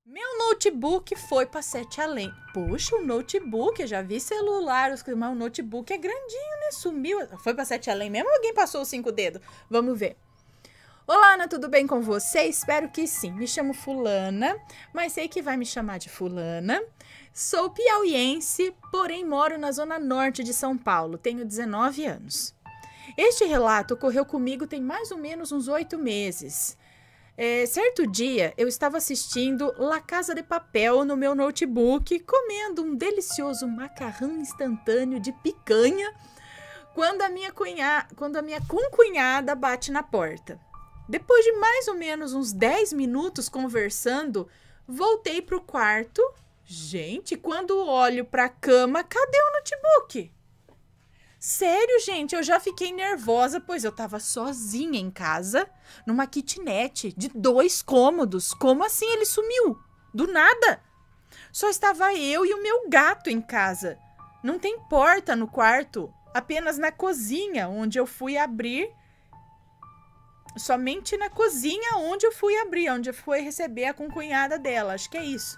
Meu notebook foi para 7 além. Puxa, o notebook, eu já vi celular, mas o notebook é grandinho, né? Sumiu. Foi para 7 além mesmo ou alguém passou os 5 dedos? Vamos ver. Olá, Ana, tudo bem com você? Espero que sim. Me chamo Fulana, mas sei que vai me chamar de Fulana. Sou piauiense, porém moro na zona norte de São Paulo. Tenho 19 anos. Este relato ocorreu comigo tem mais ou menos uns 8 meses. Certo dia, eu estava assistindo La Casa de Papel no meu notebook, comendo um delicioso macarrão instantâneo de picanha, quando a minha concunhada bate na porta. Depois de mais ou menos uns 10 minutos conversando, voltei para o quarto. Gente, quando olho para a cama, cadê o notebook? Sério, gente, eu já fiquei nervosa, pois eu tava sozinha em casa, numa kitnet de 2 cômodos. Como assim ele sumiu? Do nada. Só estava eu e o meu gato em casa. Não tem porta no quarto, apenas na cozinha, onde eu fui abrir. Somente na cozinha onde eu fui abrir, onde eu fui receber a concunhada dela. Acho que é isso.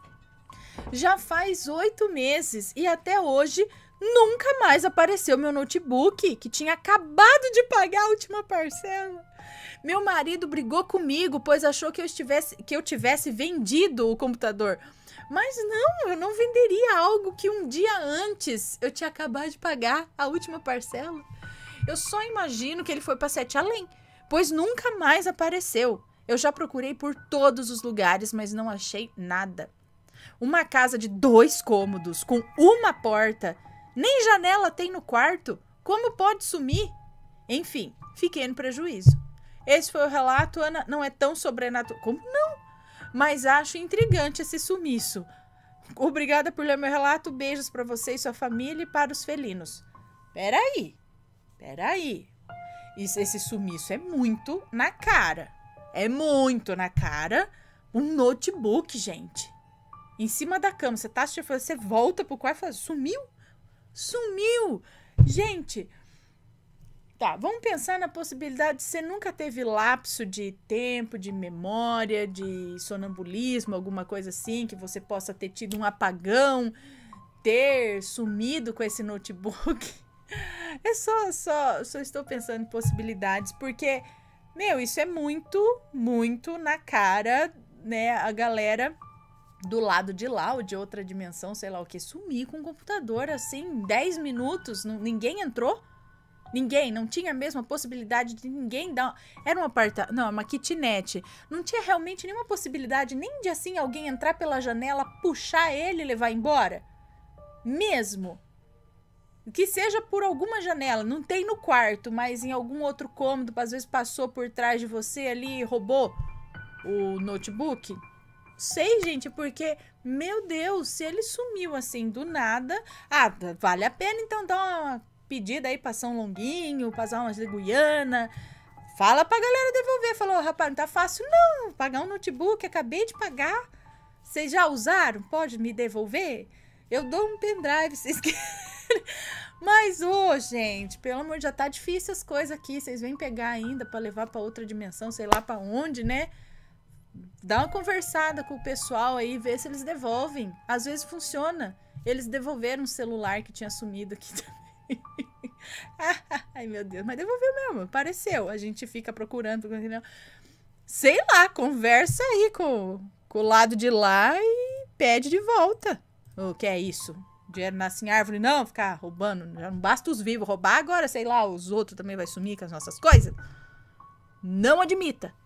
Já faz 8 meses e até hoje nunca mais apareceu meu notebook, que tinha acabado de pagar a última parcela. Meu marido brigou comigo, pois achou que eu tivesse vendido o computador. Mas não, eu não venderia algo que um dia antes eu tinha acabado de pagar a última parcela. Eu só imagino que ele foi para 7 além, pois nunca mais apareceu. Eu já procurei por todos os lugares, mas não achei nada. Uma casa de 2 cômodos, com uma porta, nem janela tem no quarto. Como pode sumir? Enfim, fiquei no prejuízo. Esse foi o relato, Ana. Não é tão sobrenatural. Como não? Mas acho intrigante esse sumiço. Obrigada por ler meu relato. Beijos para você e sua família e para os felinos. Peraí. Esse sumiço é muito na cara. É muito na cara. Um notebook, gente. Em cima da cama. Você tá assistindo, você volta pro quarto e fala, sumiu? Sumiu! Gente, tá, vamos pensar na possibilidade de você nunca teve lapso de tempo, de memória, de sonambulismo, alguma coisa assim, que você possa ter tido um apagão, ter sumido com esse notebook. Eu só estou pensando em possibilidades, porque, meu, isso é muito na cara, né, a galera do lado de lá, ou de outra dimensão, sei lá o que, sumir com o computador, assim, 10 minutos, ninguém entrou, ninguém, não tinha mesmo a possibilidade de ninguém dar, era um apartamento, não, uma kitnet, não tinha realmente nenhuma possibilidade, nem de assim, alguém entrar pela janela, puxar ele e levar embora, mesmo, que seja por alguma janela, não tem no quarto, mas em algum outro cômodo, às vezes passou por trás de você ali e roubou o notebook. Sei, gente, porque, meu Deus, se ele sumiu assim do nada, vale a pena então dar uma pedida aí pra São Longuinho, passar umas de Guiana, fala pra galera devolver, falou, rapaz, não tá fácil não, pagar um notebook, acabei de pagar, vocês já usaram? Pode me devolver? Eu dou um pendrive, vocês querem? Mas, gente, pelo amor de Deus, já tá difícil as coisas aqui, vocês vêm pegar ainda pra levar pra outra dimensão, sei lá pra onde, né? Dá uma conversada com o pessoal aí, vê se eles devolvem. Às vezes funciona. Eles devolveram um celular que tinha sumido aqui também. Ai, meu Deus. Mas devolveu mesmo. Apareceu. A gente fica procurando. Sei lá, conversa aí com o lado de lá e pede de volta. O que é isso? Dinheiro nasce em árvore, não? Ficar roubando. Já não basta os vivos roubar agora, sei lá, os outros também vai sumir com as nossas coisas. Não admita.